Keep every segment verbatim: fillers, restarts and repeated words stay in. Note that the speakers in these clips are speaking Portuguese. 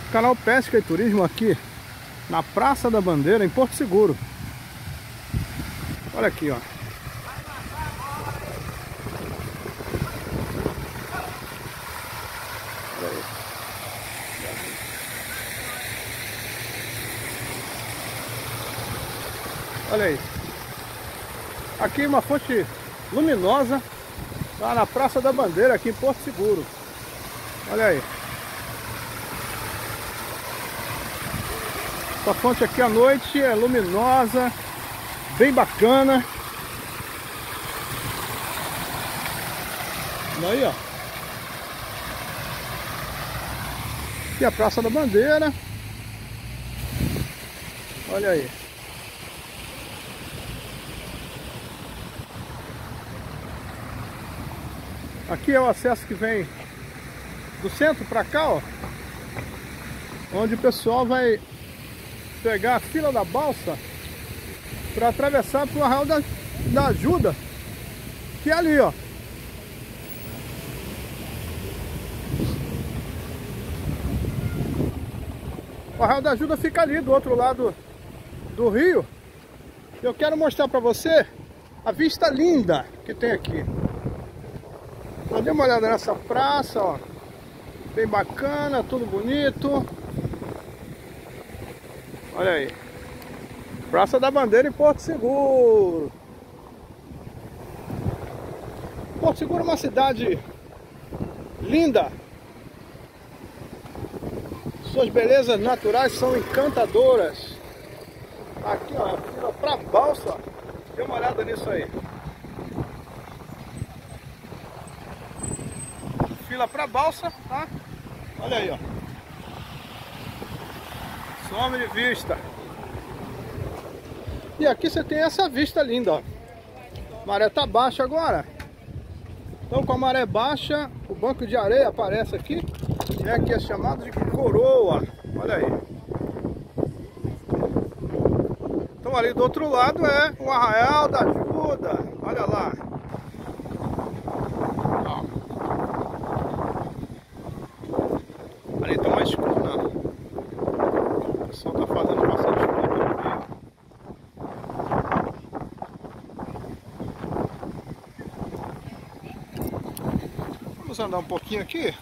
Canal Pesca e Turismo aqui na Praça da Bandeira, em Porto Seguro. Olha aqui, ó. Olha aí. Olha aí. Aqui uma fonte luminosa lá na Praça da Bandeira, aqui em Porto Seguro. Olha aí. Essa fonte aqui à noite é luminosa, bem bacana. Olha aí, ó. Aqui é a Praça da Bandeira. Olha aí. Aqui é o acesso que vem do centro para cá, ó, onde o pessoal vai pegar a fila da balsa para atravessar para o Arraial da, da Ajuda, que é ali, ó. O Arraial da Ajuda fica ali do outro lado do rio. Eu quero mostrar para você a vista linda que tem aqui. Dê uma olhada nessa praça, ó. Bem bacana, tudo bonito. Olha aí. Praça da Bandeira em Porto Seguro. Porto Seguro é uma cidade linda. Suas belezas naturais são encantadoras. Aqui, ó, fila pra balsa. Dê uma olhada nisso aí. Fila pra balsa, tá? Olha aí, ó. Some de vista. E aqui você tem essa vista linda, ó. Maré tá baixa agora. Então, com a maré baixa, o banco de areia aparece aqui. É aqui é chamado de coroa. Olha aí. Então, ali do outro lado é o Arraial da Ajuda. Olha lá. Ali tá mais escuro, não. O pessoal tá fazendo bastante escuro aqui. Vamos andar um pouquinho aqui.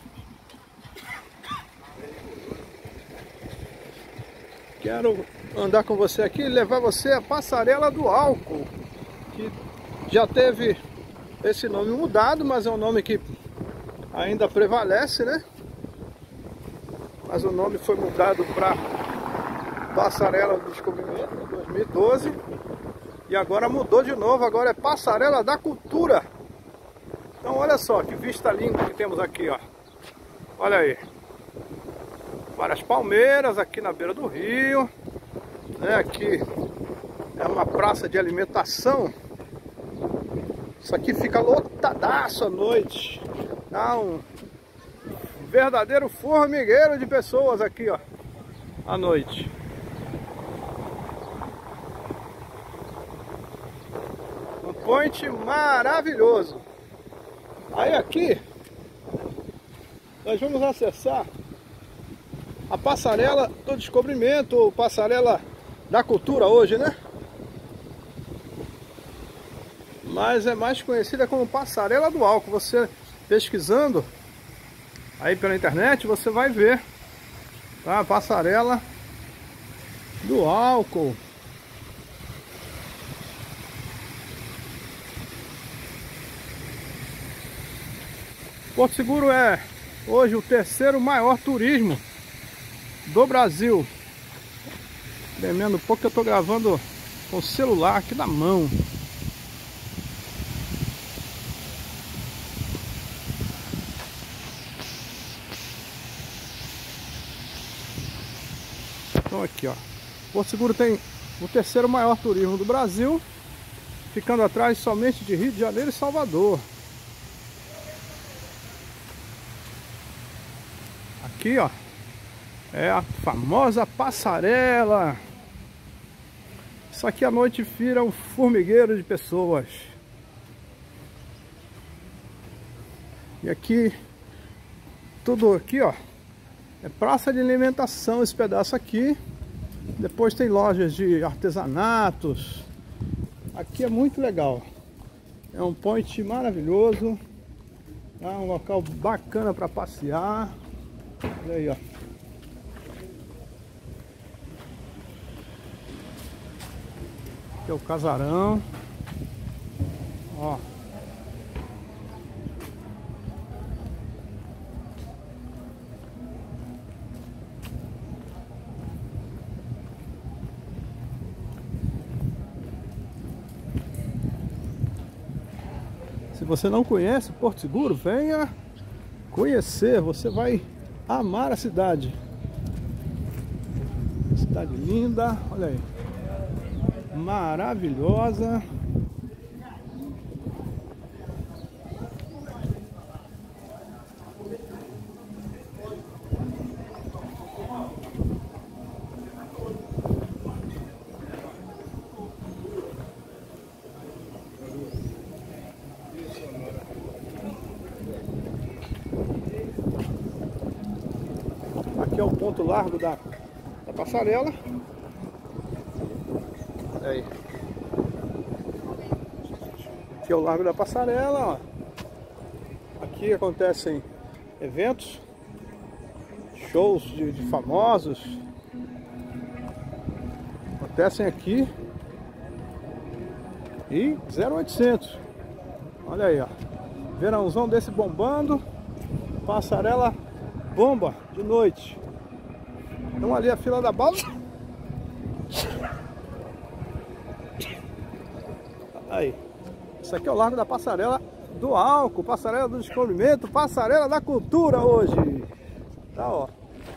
Quero andar com você aqui e levar você a Passarela do Álcool, que já teve esse nome mudado, mas é um nome que ainda prevalece, né? Mas o nome foi mudado para Passarela do Descobrimento em dois mil e doze. E agora mudou de novo, agora é Passarela da Cultura. Então olha só que vista linda que temos aqui, ó. Olha aí. Várias palmeiras aqui na beira do rio. Né? Aqui é uma praça de alimentação. Isso aqui fica lotadaço à noite. Dá um verdadeiro formigueiro de pessoas aqui, ó, à noite. Um point maravilhoso. Aí aqui nós vamos acessar a Passarela do Descobrimento, ou Passarela da Cultura hoje, né? Mas é mais conhecida como Passarela do Álcool. Você pesquisando aí pela internet, você vai ver, tá? Passarela do Álcool. Porto Seguro é hoje o terceiro maior turismo do Brasil. Tremendo um pouco que eu tô gravando com o celular aqui na mão. Então aqui, ó, Porto Seguro tem o terceiro maior turismo do Brasil, ficando atrás somente de Rio de Janeiro e Salvador. Aqui, ó, é a famosa passarela. Isso aqui à noite vira um formigueiro de pessoas. E aqui, tudo aqui, ó, É praça de alimentação esse pedaço aqui. Depois tem lojas de artesanatos. Aqui é muito legal. É um point maravilhoso. É um local bacana para passear. Olha aí, ó. Aqui é o casarão. Ó. Se você não conhece Porto Seguro, venha conhecer. Você vai amar a cidade. Cidade linda, olha aí. Maravilhosa. Aqui é o ponto largo da, da passarela. Aí. Aqui é o largo da passarela, ó. Aqui acontecem eventos, shows de, de famosos. Acontecem aqui. E zero oitocentos. Olha aí, ó. Verãozão desse bombando. Passarela bomba de noite. Então ali a fila da balsa. Aí. Isso aqui é o largo da passarela do álcool, passarela do descobrimento, passarela da cultura hoje. Tá, ó.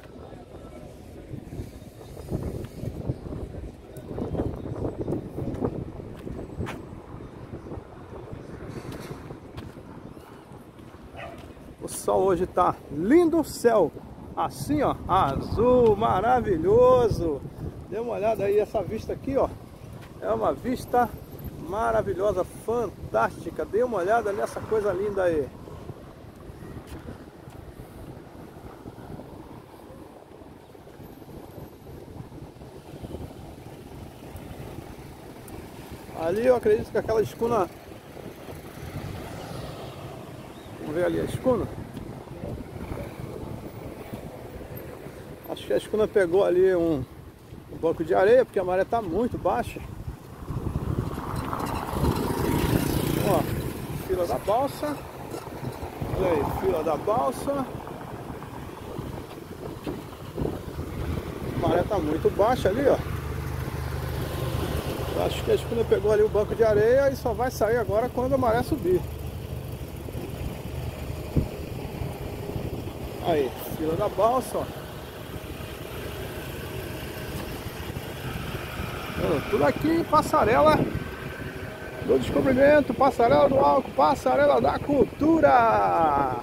O sol hoje tá lindo, céu assim, ó, azul, maravilhoso. Dê uma olhada aí, essa vista aqui, ó, é uma vista maravilhosa, fantástica. Dê uma olhada nessa coisa linda aí. Ali eu acredito que aquela escuna... Vamos ver ali a escuna. Acho que a escuna pegou ali um, um banco de areia, porque a maré está muito baixa. Ó, fila da balsa. Olha aí, fila da balsa. A maré está muito baixa ali, ó. Eu acho que a escuna pegou ali o banco de areia e só vai sair agora quando a maré subir. Aí, fila da balsa, ó. Tudo aqui, passarela do descobrimento, passarela do álcool, passarela da cultura.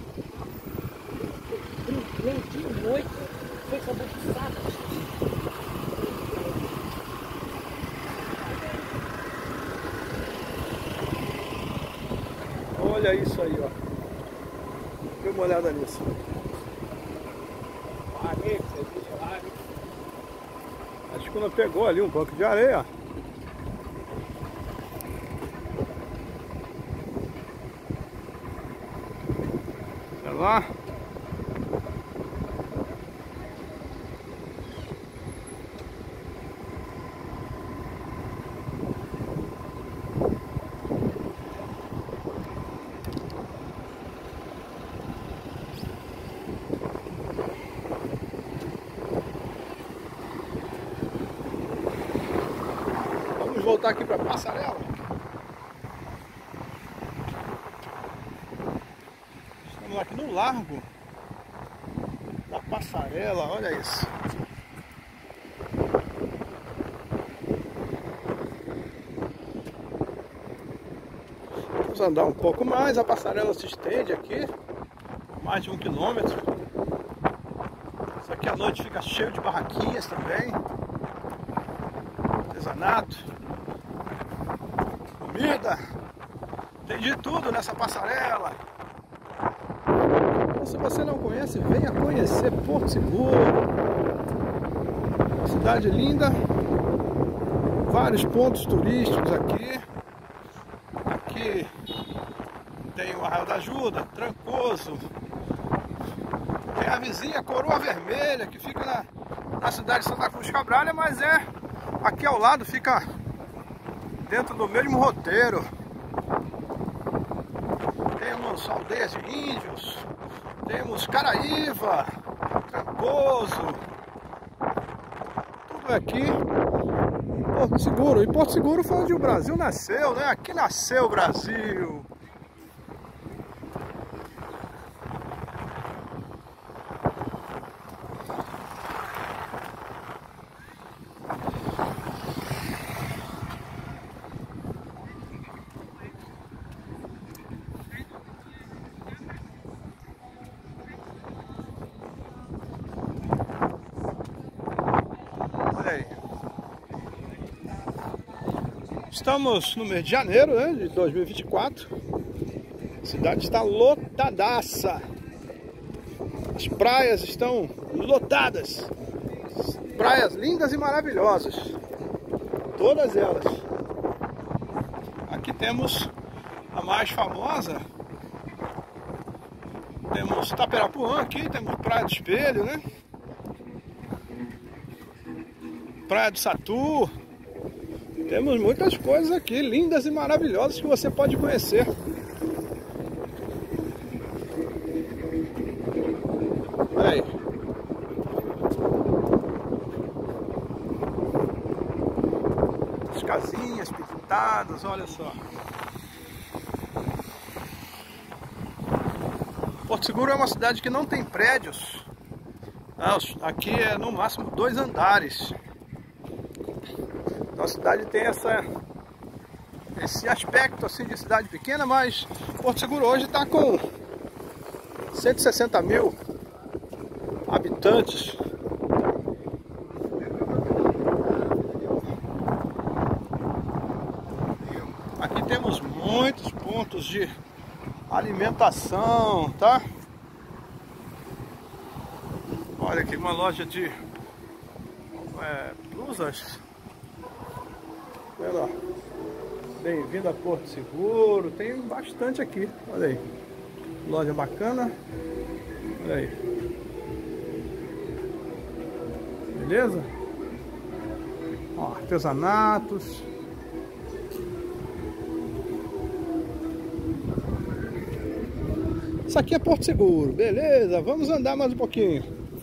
De noite, foi sabor de saco. Olha isso aí, ó. Dê uma olhada nisso. Acho que não pegou ali um banco de areia. Olha lá. Voltar aqui para a passarela. Estamos aqui no largo da passarela, olha isso. Vamos andar um pouco mais, a passarela se estende aqui, mais de um quilômetro. Isso aqui à noite fica cheio de barraquinhas também. Artesanato. Comida, tem de tudo nessa passarela. Então, se você não conhece, venha conhecer Porto Seguro. Cidade linda, vários pontos turísticos aqui. Aqui tem o Arraial da Ajuda, Trancoso. Tem a vizinha Coroa Vermelha, que fica na, na cidade de Santa Cruz Cabrália, mas é aqui ao lado, fica dentro do mesmo roteiro. Temos aldeias de índios, temos Caraíva, Trancoso, tudo aqui em Porto Seguro. E Porto Seguro foi onde o Brasil nasceu, né? Aqui nasceu o Brasil. Estamos no mês de janeiro, né, de dois mil e vinte e quatro. A cidade está lotadaça. As praias estão lotadas. Praias lindas e maravilhosas. Todas elas. Aqui temos a mais famosa. Temos Taperapuã aqui, temos Praia do Espelho, né? Praia do Satu. Temos muitas coisas aqui, lindas e maravilhosas, que você pode conhecer. Olha aí. As casinhas pintadas, olha só. Porto Seguro é uma cidade que não tem prédios. Aqui é no máximo dois andares. Então a cidade tem essa, esse aspecto assim de cidade pequena, mas Porto Seguro hoje está com cento e sessenta mil habitantes. Aqui temos muitos pontos de alimentação, tá? Olha aqui uma loja de é, blusas. Bem-vindo a Porto Seguro. Tem bastante aqui. Olha aí. Loja bacana. Olha aí. Beleza? Ó, artesanatos. Isso aqui é Porto Seguro. Beleza? Vamos andar mais um pouquinho.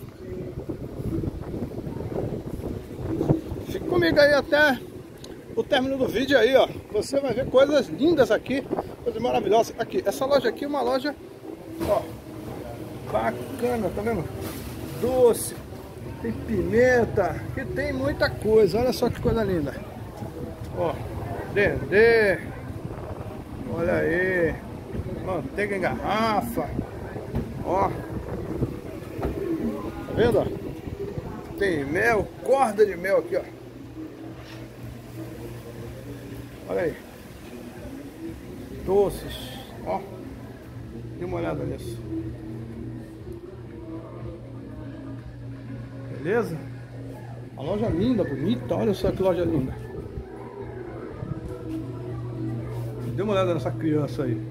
Fique comigo aí até o término do vídeo aí, ó. Você vai ver coisas lindas aqui, coisas maravilhosas. Aqui, essa loja aqui é uma loja, ó, bacana, tá vendo? Doce, tem pimenta, e tem muita coisa. Olha só que coisa linda. Ó, dendê. Olha aí. Manteiga em garrafa. Ó. Tá vendo, ó? Tem mel, corda de mel aqui, ó. Olha aí. Doces. Ó. Dê uma olhada nisso. Beleza? Uma loja linda, bonita. Olha só que loja linda. Dê uma olhada nessa criança aí.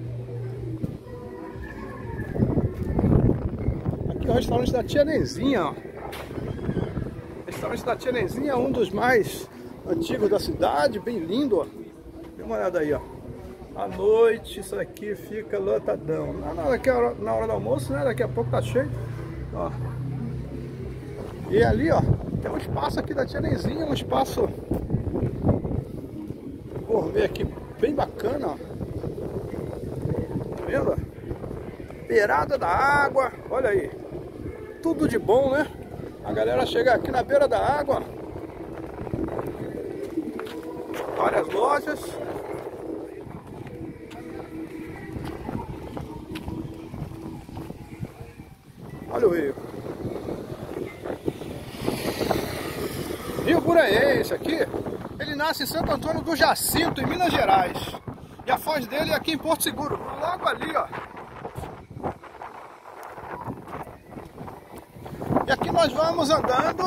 Aqui é o restaurante da Tia Nenzinha, ó. O restaurante da Tia Nenzinha é um dos mais antigos da cidade. Bem lindo, ó. Dê uma olhada aí, ó. À noite isso aqui fica lotadão. Na hora, na hora do almoço, né? Daqui a pouco tá cheio. Ó. E ali, ó, tem um espaço aqui da Tia Nenzinha, um espaço gourmet aqui bem bacana, ó. Tá vendo? Beirada da água, olha aí. Tudo de bom, né? A galera chega aqui na beira da água. Várias lojas. Olha o rio. Rio Guranhense aqui, ele nasce em Santo Antônio do Jacinto, em Minas Gerais. E a foz dele é aqui em Porto Seguro, logo ali, ó. E aqui nós vamos andando.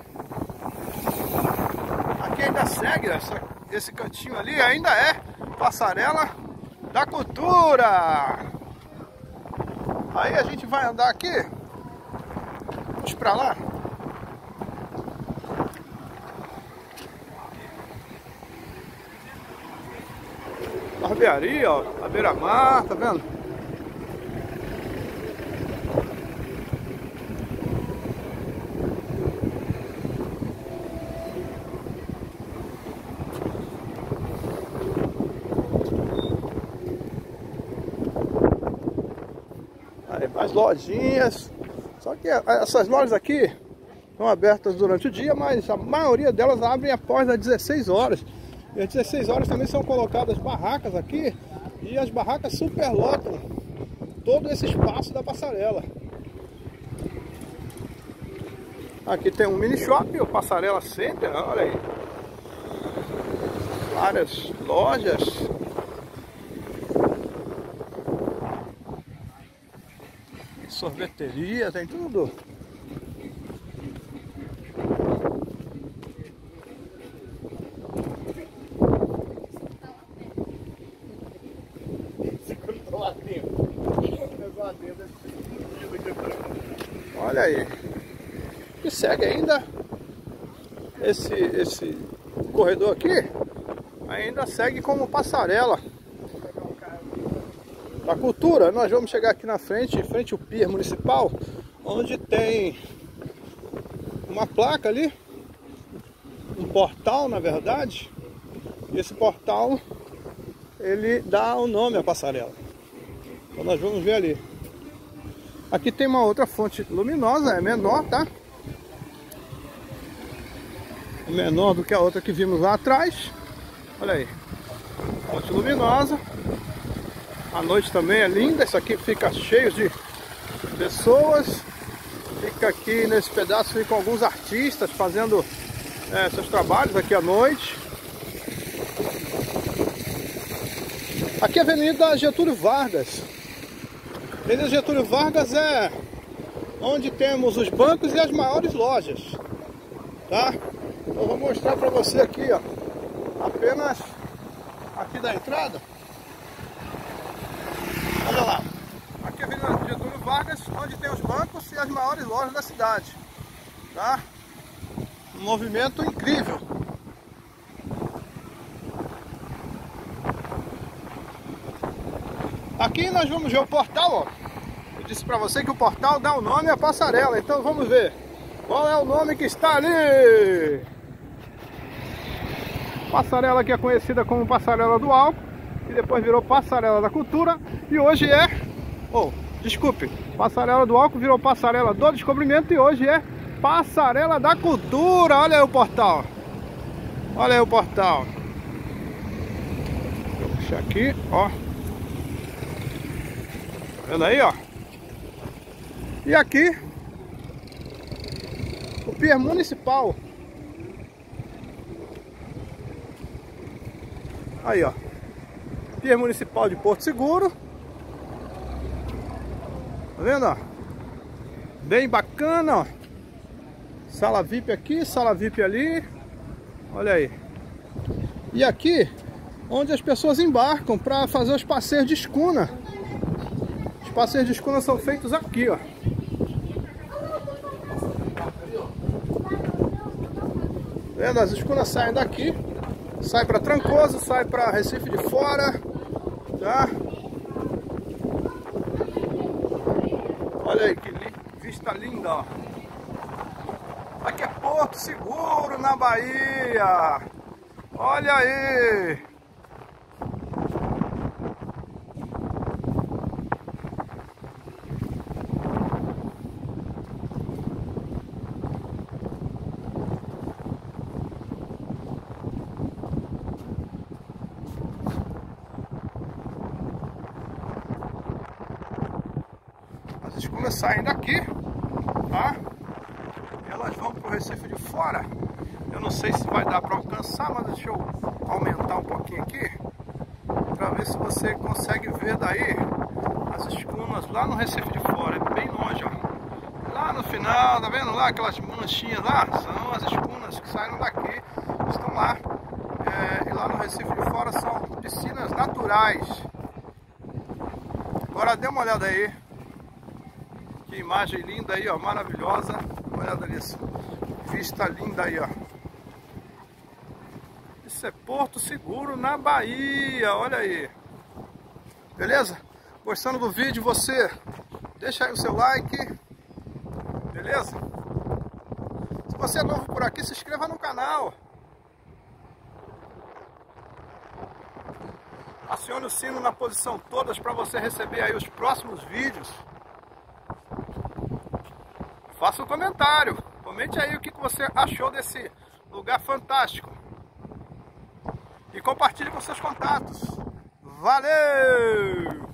Aqui ainda segue essa, esse cantinho ali, ainda é Passarela da Cultura. Aí a gente vai andar aqui. Vamos pra lá. Barbearia, ó, a beira-mar, tá vendo? Aí, as lojinhas. Só que essas lojas aqui estão abertas durante o dia, mas a maioria delas abrem após as dezesseis horas. E às dezesseis horas também são colocadas barracas aqui, e as barracas superlotam todo esse espaço da passarela. Aqui tem um mini shopping, o Passarela Center, olha aí. Várias lojas. Sorveteria, tem tudo. Olha aí. E segue ainda esse, esse corredor aqui, ainda segue como Passarela da Cultura. Nós vamos chegar aqui na frente, em frente ao Pier Municipal, onde tem uma placa ali, um portal na verdade, e esse portal ele dá o nome à passarela. Então nós vamos ver ali. Aqui tem uma outra fonte luminosa, é menor, tá? É menor do que a outra que vimos lá atrás. Olha aí, fonte luminosa. A noite também é linda, isso aqui fica cheio de pessoas. Fica aqui nesse pedaço, ficam alguns artistas fazendo é, seus trabalhos aqui à noite. Aqui é a Avenida Getúlio Vargas. A Avenida Getúlio Vargas é onde temos os bancos e as maiores lojas, tá? Eu vou mostrar para você aqui, ó, apenas aqui da entrada. Olha lá, aqui é a Avenida Getúlio Vargas, onde tem os bancos e as maiores lojas da cidade, tá? Um movimento incrível. Aqui nós vamos ver o portal, ó. Eu disse para você que o portal dá o nome à passarela, então vamos ver qual é o nome que está ali. Passarela que é conhecida como Passarela do Álcool, que depois virou Passarela da Cultura, e hoje é, oh, desculpe, Passarela do Álcool virou Passarela do Descobrimento, e hoje é Passarela da Cultura. Olha aí o portal, olha aí o portal. Vou puxar aqui, ó. Tá vendo aí, ó? E aqui o Pier Municipal. Aí, ó, Pier Municipal de Porto Seguro. Tá vendo, ó? Bem bacana, ó. Sala V I P aqui, sala V I P ali. Olha aí. E aqui, onde as pessoas embarcam para fazer os passeios de escuna. Os passeios de escuna são feitos aqui, ó. Vendo? As escunas saem daqui, sai para Trancoso, sai para Recife de Fora, tá? Olha aí que li vista linda, ó. Aqui é Porto Seguro, na Bahia. Olha aí. As escuras saem daqui, tá? Elas vão para o Recife de Fora. Eu não sei se vai dar para alcançar, mas deixa eu aumentar um pouquinho aqui para ver se você consegue ver daí as escuras lá no Recife de Fora. É bem longe, ó. Lá no no final, tá vendo lá aquelas manchinhas lá? São as espumas que saíram daqui, estão lá. É, e lá no Recife de Fora são piscinas naturais. Agora dê uma olhada aí. Que imagem linda aí, ó, maravilhosa. Dá uma olhada nisso. Vista linda aí, ó. Isso é Porto Seguro, na Bahia, olha aí. Beleza? Gostando do vídeo, você deixa aí o seu like. Beleza? Se você é novo por aqui, se inscreva no canal. Acione o sino na posição todas para você receber aí os próximos vídeos. Faça um comentário. Comente aí o que você achou desse lugar fantástico. E compartilhe com seus contatos. Valeu!